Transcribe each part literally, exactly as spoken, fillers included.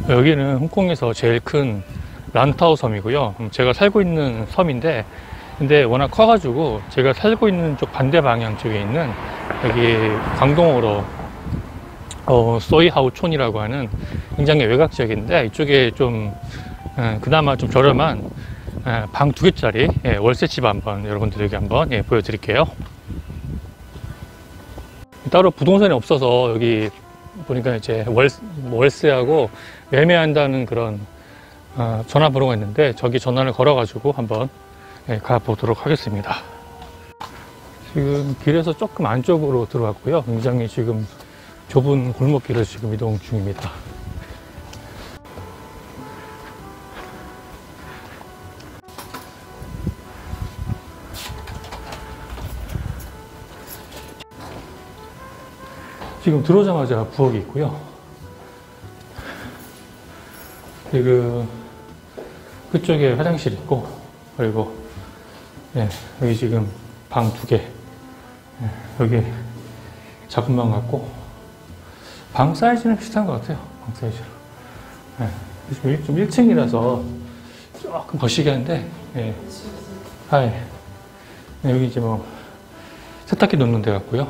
여기는 홍콩에서 제일 큰 란타오 섬이고요. 제가 살고 있는 섬인데, 근데 워낙 커가지고 제가 살고 있는 쪽 반대 방향 쪽에 있는 여기 광동어로 어, 소이하우촌이라고 하는 굉장히 외곽 지역인데, 이쪽에 좀 에, 그나마 좀 저렴한 방 두 개짜리 예, 월세집 한번 여러분들에게 한번 예, 보여드릴게요. 따로 부동산이 없어서 여기 보니까 이제 월, 월세하고 매매한다는 그런 어, 전화번호가 있는데, 저기 전화를 걸어가지고 한번 예, 가보도록 하겠습니다. 지금 길에서 조금 안쪽으로 들어왔고요. 굉장히 지금 좁은 골목길을 지금 이동 중입니다. 지금 들어오자마자 부엌이 있고요. 그리고 그쪽에 화장실 있고, 그리고 예, 여기 지금 방 두 개, 예, 여기 작은 방 같고, 방 사이즈는 비슷한 것 같아요. 방 사이즈로. 예, 좀 일 층이라서 조금 거시기 한데, 예. 하이. 예, 여기 이제 뭐 세탁기 놓는 데 같고요.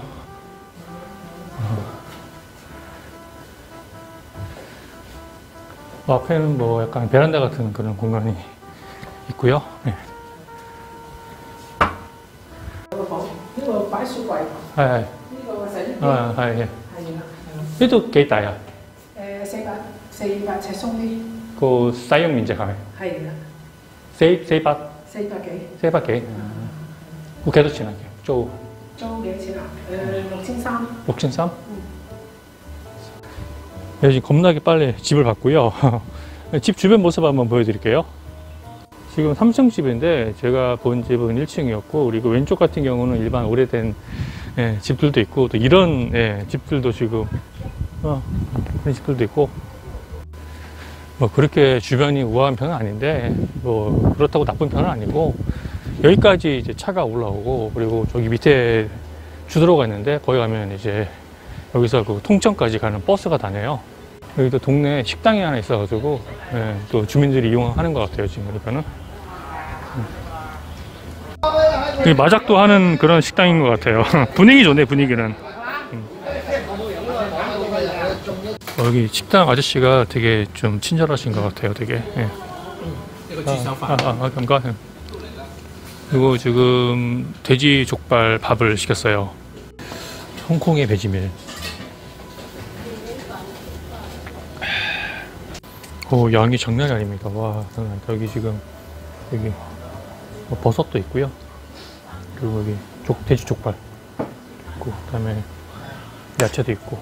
어, 앞에는 뭐 약간 베란다 같은 그런 공간이 있고요. 네. 아, 아, 아, 예. 이것도 꽤 다야. 그 사용 면적 하면. 세, 세 밭. 세 밭 개. 세 밭 개. 그 계속 지나게. 저. 저 개 지나. 육천삼. 육천삼? 네, 지금 겁나게 빨리 집을 봤고요. 집 주변 모습 한번 보여드릴게요. 지금 삼 층 집인데 제가 본 집은 일 층이었고, 그리고 왼쪽 같은 경우는 일반 오래된 예, 집들도 있고, 또 이런 예, 집들도 지금 어, 이런 집들도 있고, 뭐 그렇게 주변이 우아한 편은 아닌데, 뭐 그렇다고 나쁜 편은 아니고, 여기까지 이제 차가 올라오고, 그리고 저기 밑에 주도로가 있는데 거기 가면 이제 여기서 그 통천까지 가는 버스가 다녀요. 여기도 동네에 식당이 하나 있어가지고 예, 또 주민들이 이용하는 것 같아요. 지금 보니까는 여기 마작도 하는 그런 식당인 것 같아요. 분위기 좋네, 분위기는. 음. 어, 여기 식당 아저씨가 되게 좀 친절하신 것 같아요. 되게. 예. 아, 아, 아, 감가. 그리고 지금 돼지 족발 밥을 시켰어요. 홍콩의 베지밀. 오, 양이 장난이 아닙니다. 와, 여기 지금 여기 뭐 버섯도 있고요. 그리고 여기 족, 돼지 족발 있고, 그다음에 야채도 있고.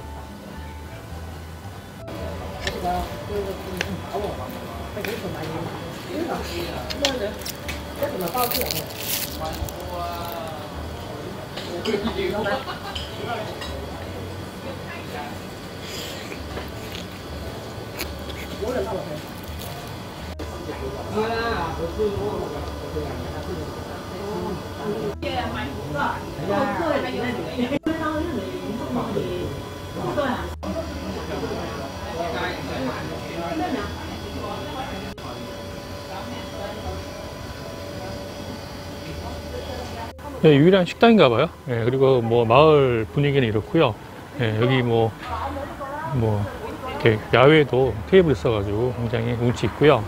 예, 유일한 식당인가 봐요. 예, 그리고 뭐 마을 분위기는 이렇고요. 예, 여기 뭐, 뭐, 이렇게 야외에도 테이블 있어가지고 굉장히 운치 있고요.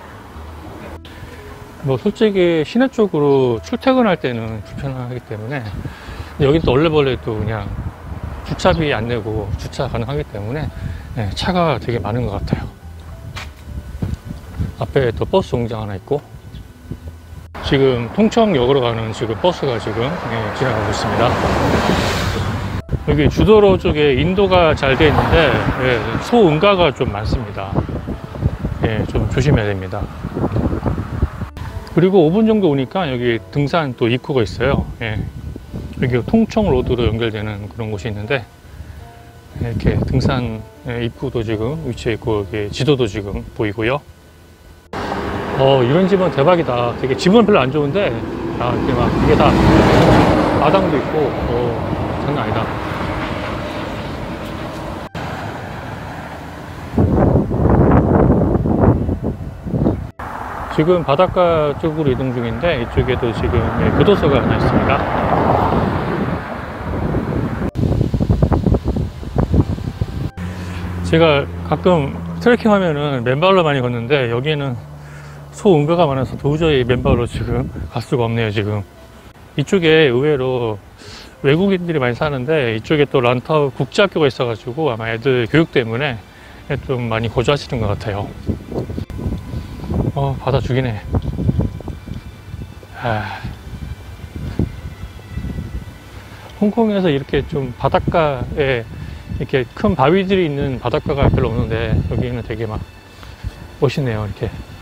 뭐 솔직히 시내 쪽으로 출퇴근할 때는 불편하기 때문에, 여기 또 얼레벌레도 그냥 주차비 안 내고 주차 가능하기 때문에 예, 차가 되게 많은 것 같아요. 앞에 또 버스 정류장 하나 있고, 지금 통청역으로 가는 지금 버스가 지금 예, 지나가고 있습니다. 여기 주도로 쪽에 인도가 잘 되어 있는데 예, 소응가가 좀 많습니다. 예, 좀 조심해야 됩니다. 그리고 오 분 정도 오니까 여기 등산 또 입구가 있어요. 예, 여기 통청 로드로 연결되는 그런 곳이 있는데, 이렇게 등산 입구도 지금 위치해 있고, 여기 지도도 지금 보이고요. 어, 이런 집은 대박이다. 되게 집은 별로 안 좋은데, 아, 이게 막, 이게 다 마당도 있고, 어, 장난 아니다. 지금 바닷가 쪽으로 이동 중인데 이쪽에도 지금 네, 교도소가 하나 있습니다. 제가 가끔 트레킹 하면은 맨발로 많이 걷는데 여기는 소 응가가 많아서 도저히 맨발로 지금 갈 수가 없네요. 지금 이쪽에 의외로 외국인들이 많이 사는데 이쪽에 또 란타우 국제학교가 있어가지고 아마 애들 교육 때문에 좀 많이 거주하시는 것 같아요. 어, 바다 죽이네. 아, 홍콩에서 이렇게 좀 바닷가에 이렇게 큰 바위들이 있는 바닷가가 별로 없는데 여기는 되게 막 멋있네요. 이렇게